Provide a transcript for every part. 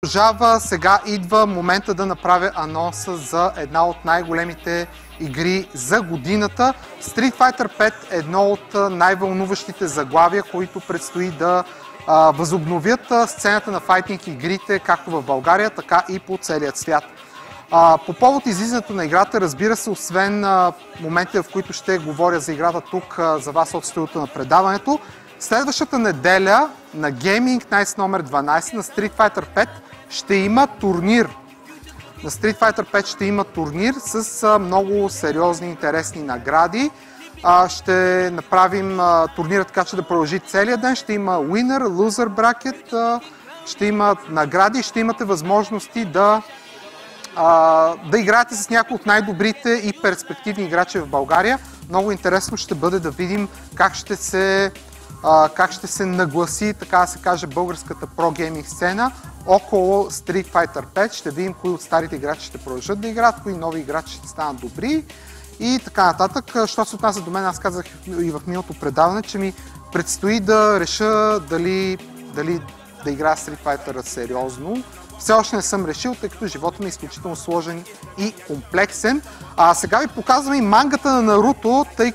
Продължава, сега идва момента да направя анонса за една от най-големите игри за годината. Street Fighter 5 е едно от най-вълнуващите заглавия, които предстои да възобновят сцената на файтинг игрите, както в България, така и по целия свят. По повод излизането на играта, разбира се, освен моментите, в които ще говоря за играта тук за вас от студиото на предаването, следващата неделя на Gaming Nights номер 12 на Street Fighter 5 ще има турнир. На Street Fighter 5 ще има турнир с много сериозни, интересни награди. Ще направим турнира така, че да продължи целия ден. Ще има winner, loser bracket, ще има награди, ще имате възможности да играете с някои от най-добрите и перспективни играчи в България. Много интересно ще бъде да видим как ще се нагласи, така да се каже, българската про-гейминг сцена около Street Fighter 5. Ще видим кои от старите играчи ще продължат да играят, кои нови играчи ще станат добри и така нататък. Що се отнася до мен, аз казах и в миналото предаване, че ми предстои да реша дали да играя Street Fighter сериозно. Все още не съм решил, тъй като живота ми е изключително сложен и комплексен. Сега ви показвам и мангата на Наруто, тъй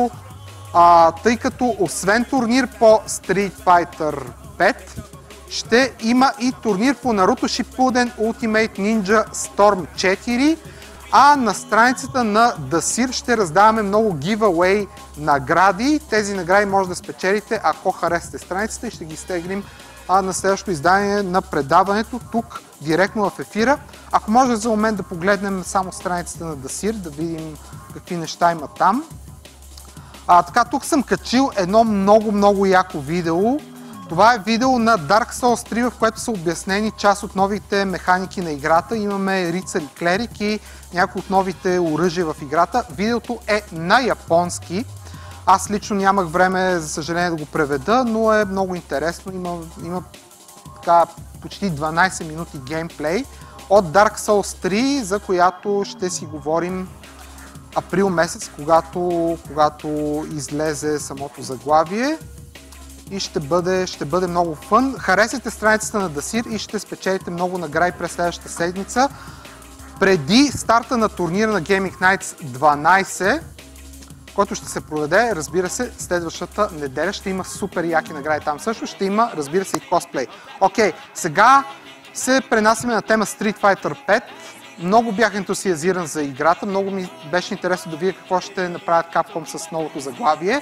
като освен турнир по Street Fighter 5, ще има и турнир по Naruto Shippuden Ultimate Ninja Storm 4, а на страницата на Daseer ще раздаваме много giveaway награди. Тези награди може да спечелите, ако харесате страницата, и ще ги стегнем на следващото издание на предаването тук, директно в ефира. Ако може за момент да погледнем само страницата на Daseer, да видим какви неща има там. Така, тук съм качил едно много яко видео. Това е видео на Dark Souls 3, в което са обяснени част от новите механики на играта. Имаме рицар и клерик и някои от новите оръжия в играта. Видеото е на японски. Аз лично нямах време, за съжаление, да го преведа, но е много интересно. Има така почти 12 минути геймплей от Dark Souls 3, за която ще си говорим април месец, когато излезе самото заглавие, и ще бъде много фън. Харесайте страницата на Daseer и ще спечелите много награди през следващата седмица. Преди старта на турнира на Gaming Nights 12, който ще се проведе, разбира се, следващата неделя, ще има супер яки награди там също, ще има, разбира се, и косплей. Окей, сега се пренасяме на тема Street Fighter 5. Много бях ентусиазиран за играта, много ми беше интересно да видя какво ще направят Capcom с новото заглавие.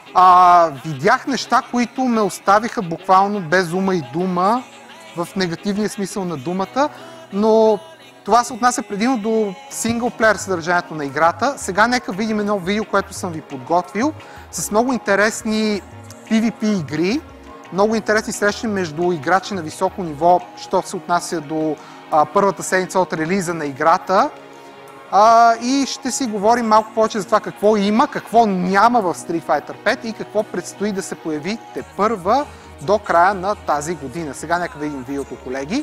Видях неща, които ме оставиха буквално без ума и дума, в негативния смисъл на думата, но това се отнася предимно до синглплеер съдържанието на играта. Сега нека видим едно видео, което съм ви подготвил, с много интересни PvP игри, много интересни срещи между играчи на високо ниво, що се отнася до първата седмица от релиза на играта. И ще си говорим малко повече за това какво има, какво няма в Street Fighter 5 и какво предстои да се появи тепърва до края на тази година. Сега нека видим видеото, колеги.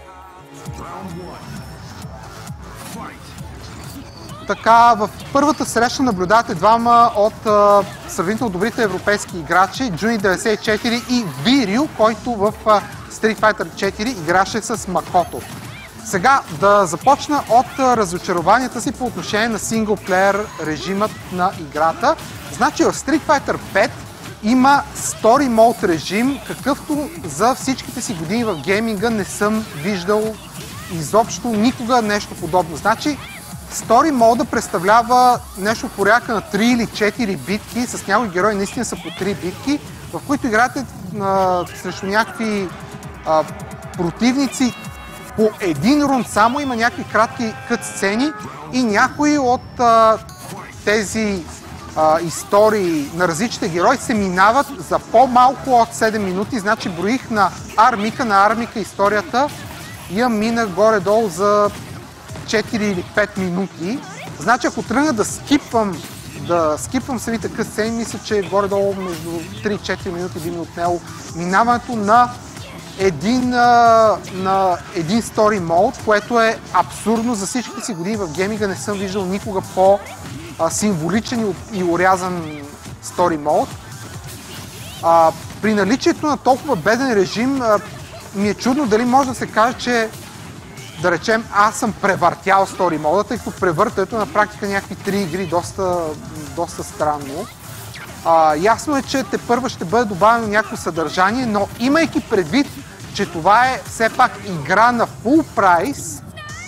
Така, в първата среща наблюдавате двама от сравнително добрите европейски играчи, Juni94 и Viryu, който в Street Fighter 4 играше с Макото. Сега да започна от разочарованията си по отношение на синглплеер режимът на играта. Значи в Street Fighter 5 има Story Mode режим, какъвто за всичките си години в гейминга не съм виждал изобщо никога нещо подобно. Значи Story Mode представлява нещо в порядка на 3 или 4 битки, с някои герои наистина са по 3 битки, в които играете срещу някакви противници по един рунд само, има някакви кратки кът-сцени и някои от тези истории на различните герои се минават за по-малко от 7 минути. Значи броих на армика историята и я минах горе-долу за 4 или 5 минути. Значи ако тръгна да скипвам самите кът-сцени, мисля, че горе-долу между 3-4 минути би ми отнело минаването на един Story Mode, което е абсурдно. За всичките си години в гейминга не съм виждал никога по-символичен и урязан Story Mode. При наличието на толкова беден режим, ми е чудно дали може да се каже, че да речем аз съм превъртял Story мода, тъй като превъртането на практика някакви 3 игри доста странно. Ясно е, че тепърва ще бъде добавено някакво съдържание, но имайки предвид, че това е все пак игра на full прайс,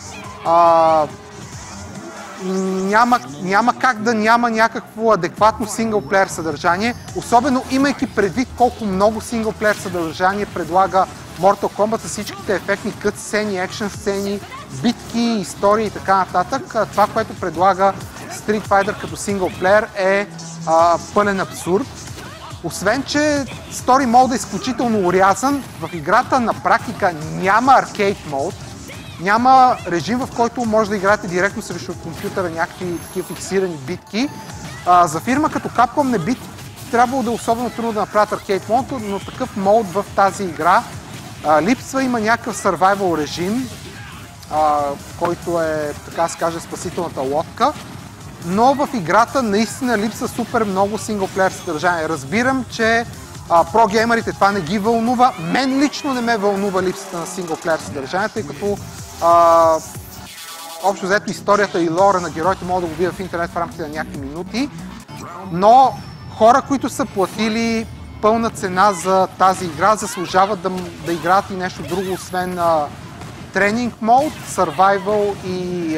няма как да няма някакво адекватно синглплеер съдържание, особено имайки предвид колко много синглплеер съдържание предлага Mortal Kombat с всичките ефектни кът сцени, екшен сцени, битки, истории и така нататък. Това, което предлага Street Fighter като синглплеер е пълен абсурд. Освен, че Story Mode е изключително урязан, в играта на практика няма аркейд мод, няма режим, в който може да играете директно срещу компютъра някакви такива фиксирани битки. За фирма като Capcom не би трябвало да е особено трудно да направят аркейд мод, но такъв мод в тази игра липсва. Има някакъв survival режим, който е, така се каже, спасителната лодка. Но в играта наистина липсва супер много синглплеер съдържание. Разбирам, че прогеймерите това не ги вълнува. Мен лично не ме вълнува липсата на синглплеер съдържание, тъй като общо взето историята и лора на героите могат да го видят в интернет в рамките на някакви минути. Но хора, които са платили пълна цена за тази игра, заслужават да играят и нещо друго, освен тренинг мод, survival и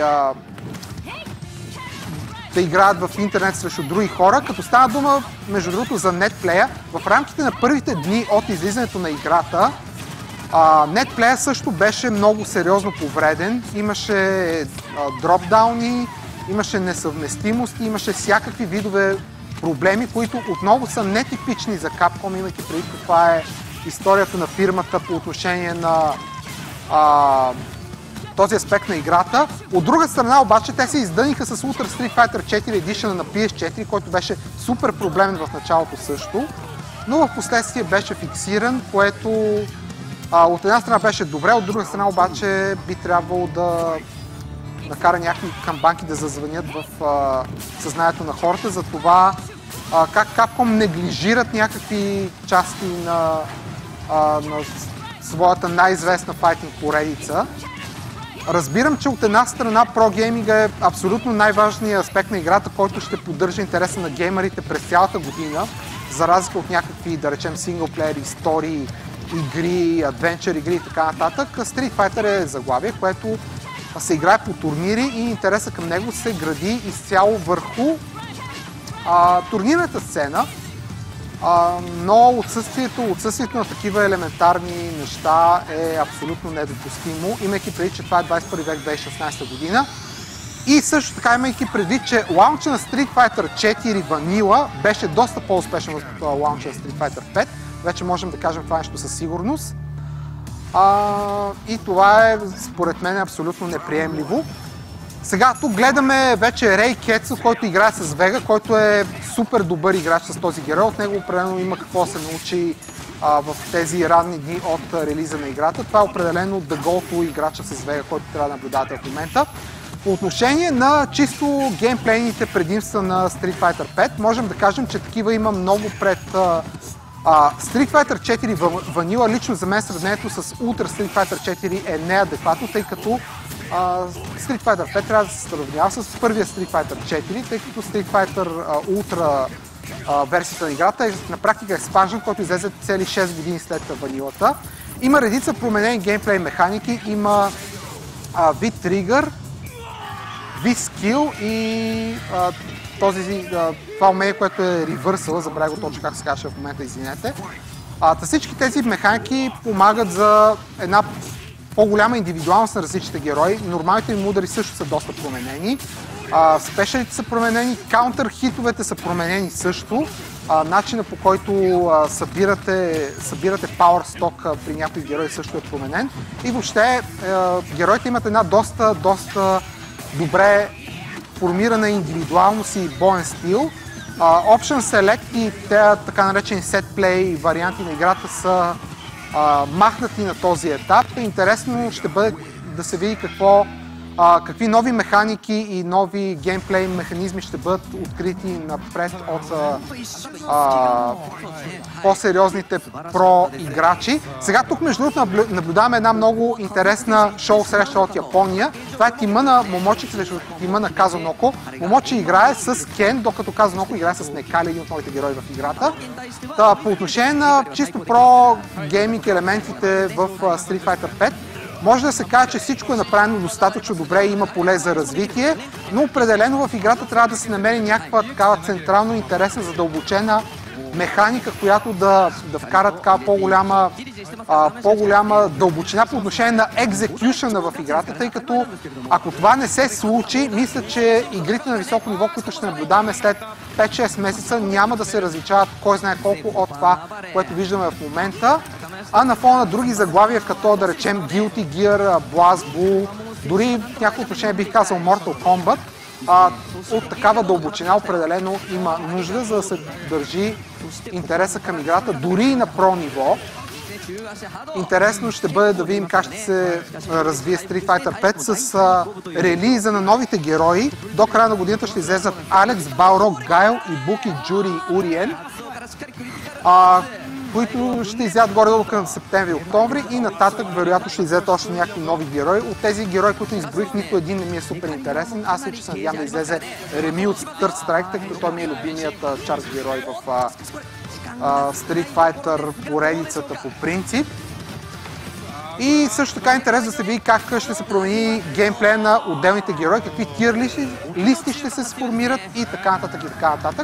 да играят в интернет срещу други хора. Като стана дума, между другото, за нетплея, в рамките на първите дни от излизането на играта, нетплея също беше много сериозно повреден. Имаше дропдауни, имаше несъвместимости, имаше всякакви видове проблеми, които отново са нетипични за Capcom, имайки преди каква е историята на фирмата по отношение на този аспект на играта. От друга страна обаче те се издъниха с Ultra Street Fighter 4 Edition на PS4, който беше супер проблемен в началото също, но в последствие беше фиксиран, което от една страна беше добре, от друга страна обаче би трябвало да накара някакви камбанки да зазвънят в съзнанието на хората за това как Capcom неглижират някакви части на своята най-известна файтинг поредица. Разбирам, че от една страна прогейминга е абсолютно най-важният аспект на играта, който ще поддържа интереса на геймерите през цялата година, за разлика от някакви, да речем, синглплеер, истории, игри, адвенчър игри и така нататък. Street Fighter е заглавие, което се играе по турнири и интереса към него се гради изцяло върху турнирната сцена, но отсъствието на такива елементарни неща е абсолютно недопустимо, имайки преди, че това е 21 век 2016 година. И също така имайки преди, че лаунча на Street Fighter 4 Vanilla беше доста по-успешен от лаунча на Street Fighter 5. Вече можем да кажем това нещо със сигурност. И това е, според мен, абсолютно неприемливо. Сега тук гледаме вече Рей Кетсо, който играе с Вега, който е супер добър играч с този герой. От него определено има какво се научи в тези ранни дни от релиза на играта. Това е определено the go-to играча с Вега, който трябва да наблюдавате в момента. По отношение на чисто геймплейните предимства на Street Fighter 5, можем да кажем, че такива има много пред Street Fighter 4 Vanilla. Лично за мен сравнението с Ultra Street Fighter 4 е неадекватно, тъй като Street Fighter 5 трябва да се сравнява с първия Street Fighter 4, тъй като Street Fighter Ultra версията на играта на практика е експанжен, който излезе цели 6 години след ванилата. Има редица променени геймплей механики, има V-Trigger, V-Skill и това умение, което е Reversal, забравя го точно как се казва в момента, извинете. Всички тези механики помагат за една по-голяма индивидуалност на различните герои. Нормалните им удари също са доста променени. Спешалите са променени, каунтър-хитовете са променени също. Начинът, по който събирате пауър сток при някои герои също е променен. И въобще героите имат една доста добре формирана индивидуалност и боен стил. Option Select и така наречени Set Play варианти на играта са махнати на този етап. Интересно ще бъде да се види какво какви нови механики и нови геймплей механизми ще бъдат открити напред от по-сериозните про-играчи. Сега тук между другото наблюдаваме една много интересна шоу среща от Япония. Това е тима на Момочи срещу тима на Казуноко. Момочи играе с Кен, докато Казуноко играе с Некали, един от новите герои в играта. По отношение на чисто про-гейминг елементите в Street Fighter 5, може да се каже, че всичко е направено достатъчно добре и има поле за развитие, но определено в играта трябва да се намери някаква такава централно интересна, задълбочена механика, която да вкара така по-голяма дълбочина по отношение на екзекюшъна в играта, тъй като ако това не се случи, мисля, че игрите на високо ниво, които ще наблюдаваме след 5-6 месеца, няма да се различават кой знае колко от това, което виждаме в момента. А на фона на други заглавия, като да речем Guilty Gear, BlazBlue, дори в някои отношения бих казал Mortal Kombat, от такава дълбочина определено има нужда, за да се държи интереса към играта, дори и на про ниво. Интересно ще бъде да видим как ще се развие Street Fighter 5 с релиза на новите герои. До края на годината ще излезат Алекс, Балрог, Гайл и Буки, Джури и Уриен, които ще излязат горе-долу към септември-октомври и нататък вероятно ще излезат още някакви нови герои. От тези герои, които изброих, нито един не ми е супер интересен. Аз лично се надявам да излезе Реми от Third Strike, тъй като той ми е любимият чарж герой в Street Fighter поредицата по принцип. И също така е интересно да се види как ще се промени геймплея на отделните герои, какви тир листи ще се сформират и така нататък и така нататък.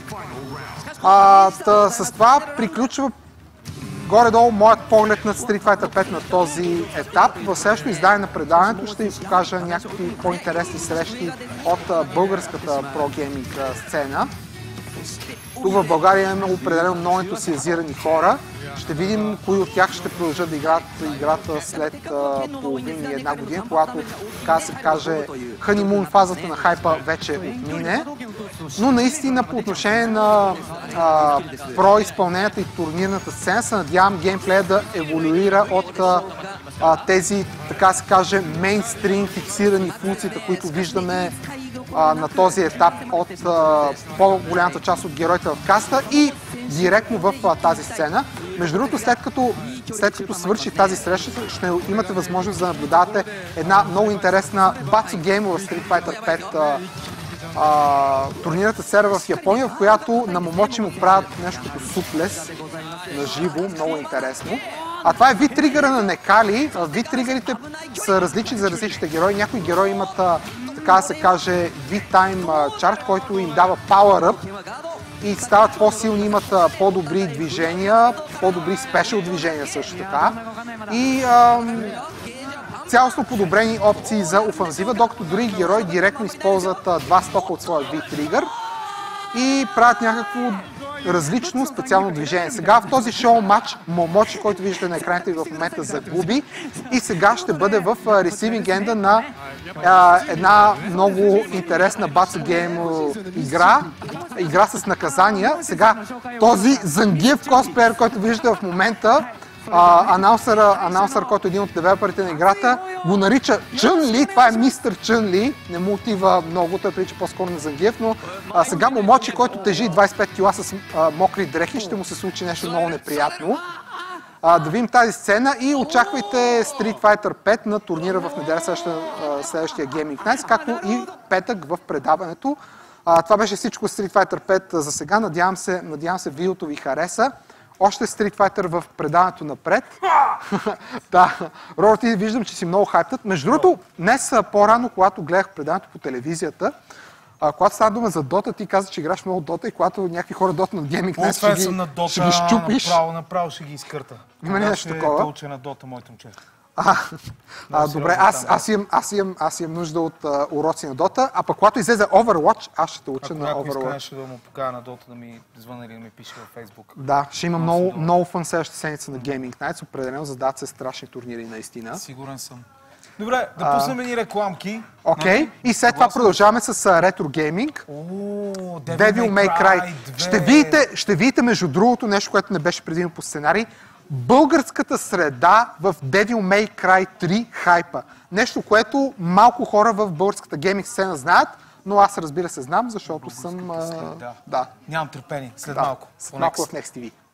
С това приключва горе-долу моят поглед на Street Fighter 5 на този етап. В следващото издание на предаването ще ви покажа някакви по-интересни срещи от българската про-гейминг сцена. Тук в България имаме определено много ентусиазирани хора. Ще видим кои от тях ще продължат да играят играта след половин и една година, когато, така се каже, ханимун фазата на хайпа вече отмине. Но наистина по отношение на про-изпълненията и турнирната сцена се надявам геймплея да еволюира от тези, така се каже, мейнстрим фиксирани функциите, които виждаме на този етап от по-голямата част от героите в каста и директно в тази сцена. Между другото, след като свърши тази среща, ще имате възможност да наблюдате една много интересна Batsu Game в Street Fighter 5 турнирната серия в Япония, в която на Момочи му правят нещо като суплес на живо, много интересно. А това е V-тригъра на Некали. V-тригърите са различни за различните герои. Някои герои имат, така да се каже, V-time charge, който им дава power-up и стават по-силни, имат по-добри движения, по-добри спешъл движения също така. И цялостно подобрени опции за офанзива, докато други герои директно използват два стока от своя V-тригър и правят някакво различно специално движение. Сега в този шоу матч Момочи, който виждате на екраните в момента, загуби и сега ще бъде в ресивинг енда на една много интересна Batsu Game игра с наказания. Сега този Зангиев косплеер, който виждате в момента, анонсър, който е един от девелоперите на играта, го нарича Чън Ли. Това е мистер Чън Ли. Не му отива много, той прилича по-скоро на Зангиев, но сега Момочи, който тежи 25 кила с мокри дрехи, ще му се случи нещо много неприятно. Да видим тази сцена и очаквайте Street Fighter 5 на турнира в неделя следващия Gaming Nights, както и петък в предаването. Това беше всичко Street Fighter 5 за сега. Надявам се видеото ви хареса. Още Street Fighter в предаването напред. Да, Роро, ти виждам, че си много хайптът. Между другото, днес по-рано, когато гледах предаването по телевизията, когато става дума за Dota, ти каза, че играш много Dota и когато някакви хора Dota на Gaming Nights ще ги щупиш. Направо ще ги изкърта. Има ли нещо такова? Ще уча на Dota, моите момчета. Добре, аз имам нужда от уроци на Dota, а пък когато излезе Overwatch, аз ще те уча на Overwatch. Ако искаш да му покажа на Dota да ми звънне или да ми пише във Facebook. Да, ще има много фън следващата седмица на Gaming Nights, определено задават се страшни турнири наистина. Сигурен съм. Добре, да пуснем ни рекламки. Окей, и след това продължаваме с Retro Gaming. Devil May Cry. Ще видите, между другото, нещо, което не беше предвидено по сценарий, българската среда в Devil May Cry 3 хайпа. Нещо, което малко хора в българската гейминг сцена знаят, но аз разбира се знам, защото съм... Да. Нямам търпение. След малко. След малко в Next TV.